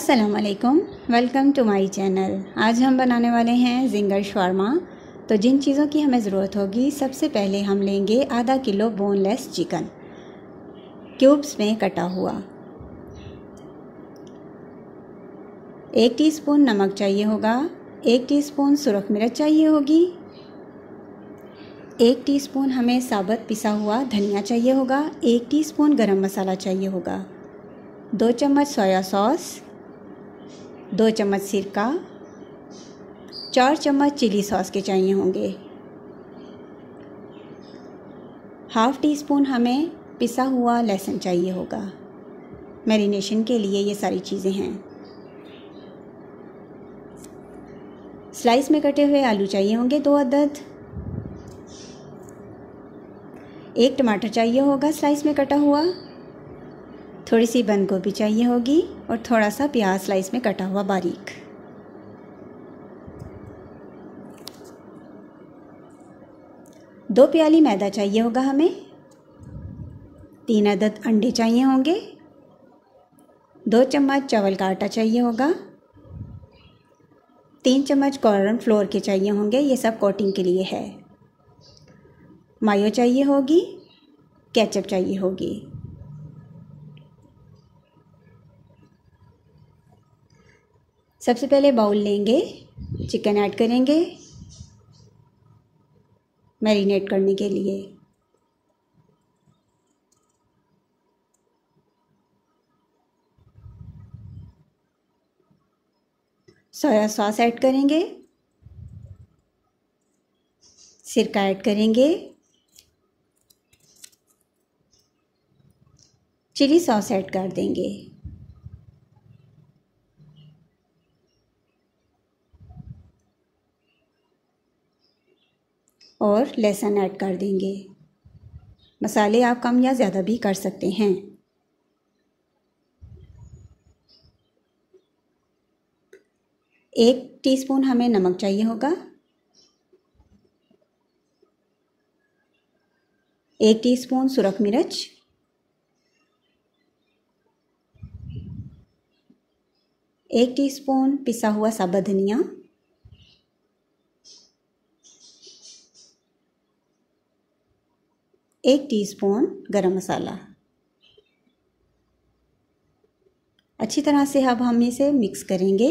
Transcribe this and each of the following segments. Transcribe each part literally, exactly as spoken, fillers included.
अस्सलाम वालेकुम, welcome to my channel. आज हम बनाने वाले हैं जिंगर शवारमा। तो जिन चीज़ों की हमें ज़रूरत होगी, सबसे पहले हम लेंगे आधा किलो बोनलेस चिकन क्यूब्स में कटा हुआ। एक टीस्पून नमक चाहिए होगा, एक टीस्पून सुरख मिर्च चाहिए होगी, एक टीस्पून हमें साबुत पिसा हुआ धनिया चाहिए होगा, एक टीस्पून गरम मसाला चाहिए होगा, दो चम्मच सोया सॉस, दो चम्मच सिरका, चार चम्मच चिली सॉस के चाहिए होंगे। हाफ़ टी स्पून हमें पिसा हुआ लहसुन चाहिए होगा। मैरिनेशन के लिए ये सारी चीज़ें हैं। स्लाइस में कटे हुए आलू चाहिए होंगे दो अदद। एक टमाटर चाहिए होगा स्लाइस में कटा हुआ। थोड़ी सी बंद गोभी चाहिए होगी और थोड़ा सा प्याज स्लाइस में कटा हुआ बारीक। दो प्याली मैदा चाहिए होगा हमें। तीन अदद अंडे चाहिए होंगे। दो चम्मच चावल का आटा चाहिए होगा। तीन चम्मच कॉर्न फ्लोर के चाहिए होंगे, ये सब कोटिंग के लिए है। मायो चाहिए होगी, केचप चाहिए होगी। सबसे पहले बाउल लेंगे, चिकन ऐड करेंगे मैरिनेट करने के लिए। सोया सॉस ऐड करेंगे, सिरका ऐड करेंगे, चिली सॉस ऐड कर देंगे और लहसुन ऐड कर देंगे। मसाले आप कम या ज़्यादा भी कर सकते हैं। एक टीस्पून हमें नमक चाहिए होगा। एक टीस्पून सुरख मिर्च, एक टीस्पून पिसा हुआ साबुत धनिया, एक टीस्पून गरम मसाला। अच्छी तरह से अब हम इसे मिक्स करेंगे।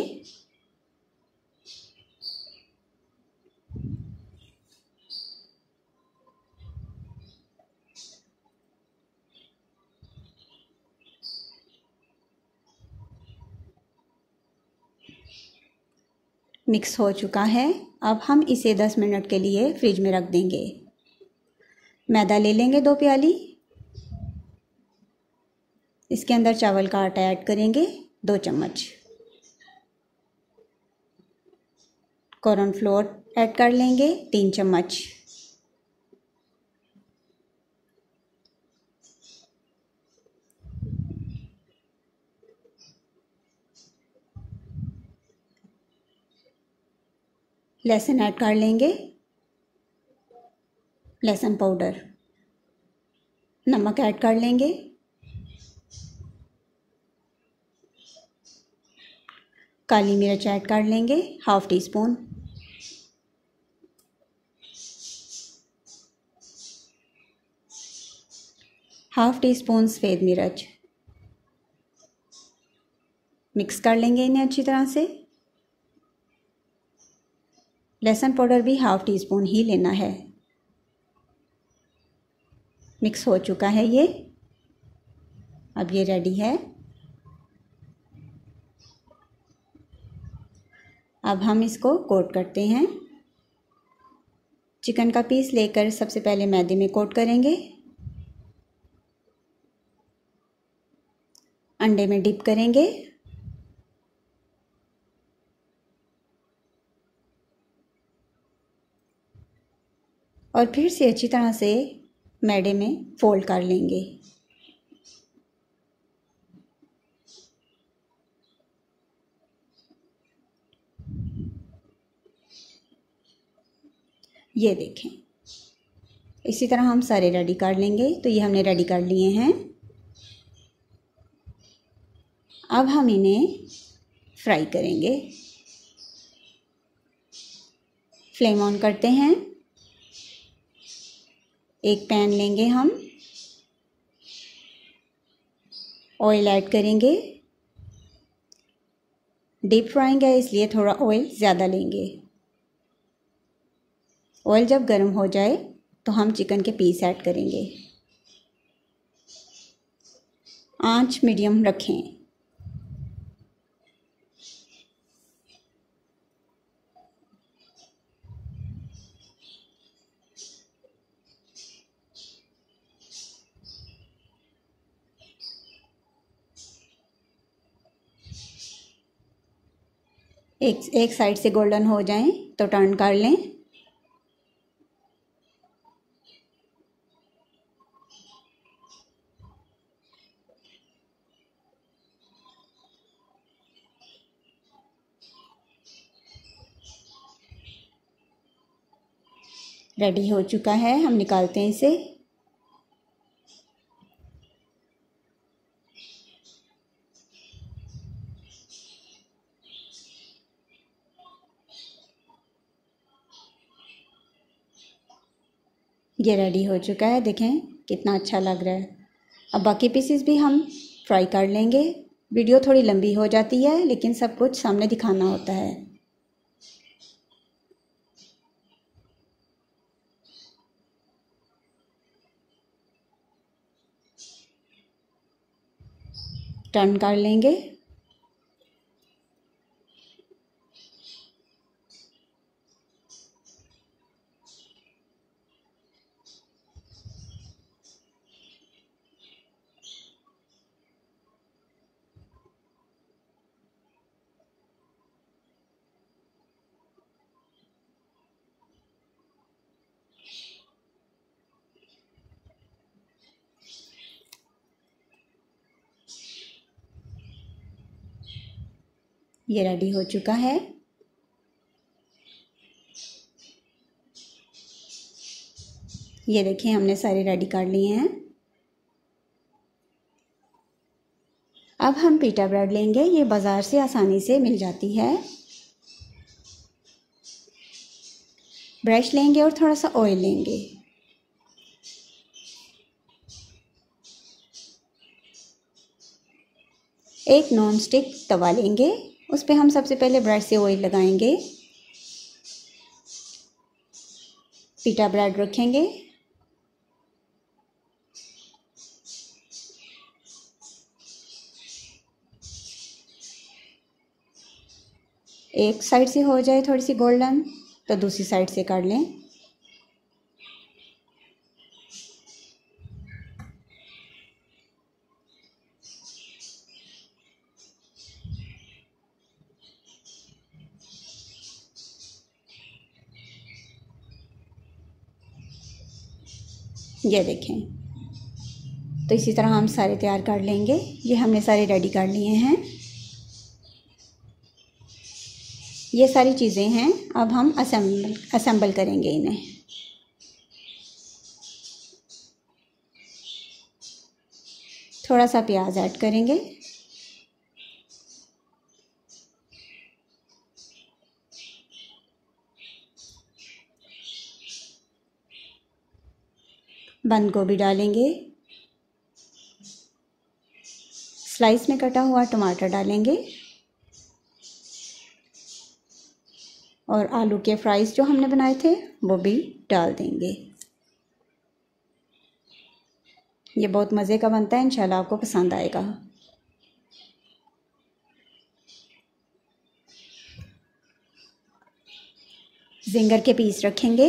मिक्स हो चुका है। अब हम इसे दस मिनट के लिए फ्रिज में रख देंगे। मैदा ले लेंगे दो प्याली। इसके अंदर चावल का आटा ऐड करेंगे दो चम्मच। कॉर्न फ्लोर ऐड कर लेंगे तीन चम्मच। लहसुन ऐड कर लेंगे, लहसुन पाउडर। नमक ऐड कर लेंगे। काली मिर्च ऐड कर लेंगे half teaspoon. Half teaspoon सफ़ेद मिर्च। मिक्स कर लेंगे इन्हें अच्छी तरह से। लहसुन पाउडर भी हाफ टी स्पून ही लेना है। मिक्स हो चुका है ये। अब ये रेडी है। अब हम इसको कोट करते हैं। चिकन का पीस लेकर सबसे पहले मैदे में कोट करेंगे। अंडे में डिप करेंगे। और फिर से अच्छी तरह से मैदे में फोल्ड कर लेंगे। ये देखें, इसी तरह हम सारे रेडी कर लेंगे। तो ये हमने रेडी कर लिए हैं। अब हम इन्हें फ्राई करेंगे। फ्लेम ऑन करते हैं। एक पैन लेंगे हम, ऑयल ऐड करेंगे। डीप फ्राइंग है इसलिए थोड़ा ऑयल ज़्यादा लेंगे। ऑयल जब गर्म हो जाए तो हम चिकन के पीस ऐड करेंगे। आंच मीडियम रखें। एक एक साइड से गोल्डन हो जाएं तो टर्न कर लें। रेडी हो चुका है, हम निकालते हैं इसे। ये रेडी हो चुका है, देखें कितना अच्छा लग रहा है। अब बाकी पीसेस भी हम फ्राई कर लेंगे। वीडियो थोड़ी लंबी हो जाती है लेकिन सब कुछ सामने दिखाना होता है। टर्न कर लेंगे। ये रेडी हो चुका है। ये देखिए हमने सारे रेडी कर लिए हैं। अब हम पीटा ब्रेड लेंगे, ये बाज़ार से आसानी से मिल जाती है। ब्रश लेंगे और थोड़ा सा ऑयल लेंगे। एक नॉन स्टिक तवा लेंगे, उस पर हम सबसे पहले ब्रेड से ऑयल लगाएंगे। पीटा ब्रेड रखेंगे। एक साइड से हो जाए थोड़ी सी गोल्डन तो दूसरी साइड से कर लें। ये देखें, तो इसी तरह हम सारे तैयार कर लेंगे। ये हमने सारे रेडी कर लिए हैं। ये सारी चीज़ें हैं, अब हम असेंबल असेंबल करेंगे इन्हें। थोड़ा सा प्याज ऐड करेंगे। बंद गोभी डालेंगे। स्लाइस में कटा हुआ टमाटर डालेंगे और आलू के फ्राइज़ जो हमने बनाए थे वो भी डाल देंगे। ये बहुत मज़े का बनता है, इंशाल्लाह आपको पसंद आएगा। जिंगर के पीस रखेंगे।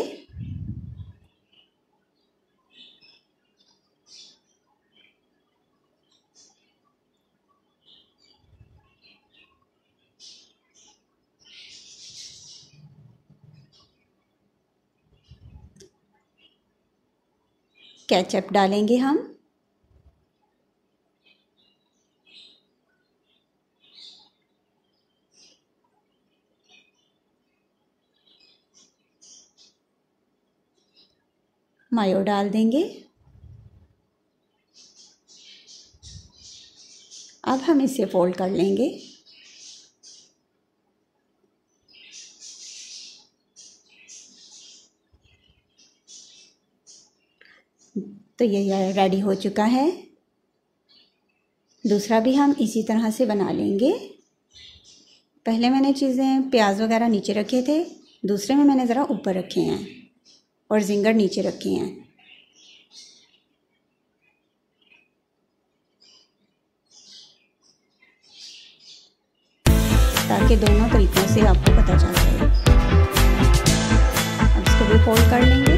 केचप डालेंगे हम। मायो डाल देंगे। अब हम इसे फोल्ड कर लेंगे। तो ये रेडी हो चुका है। दूसरा भी हम इसी तरह से बना लेंगे। पहले मैंने चीज़ें प्याज वगैरह नीचे रखे थे, दूसरे में मैंने ज़रा ऊपर रखे हैं और जिंगर नीचे रखे हैं। ताकि दोनों तरीक़ों से आपको पता चल जाए। अब इसको भी फोल्ड कर लेंगे।